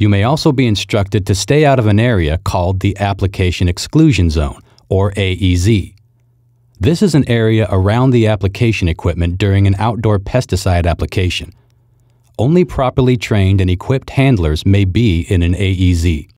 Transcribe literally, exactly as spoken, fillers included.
You may also be instructed to stay out of an area called the Application Exclusion Zone, or A E Z. This is an area around the application equipment during an outdoor pesticide application. Only properly trained and equipped handlers may be in an A E Z.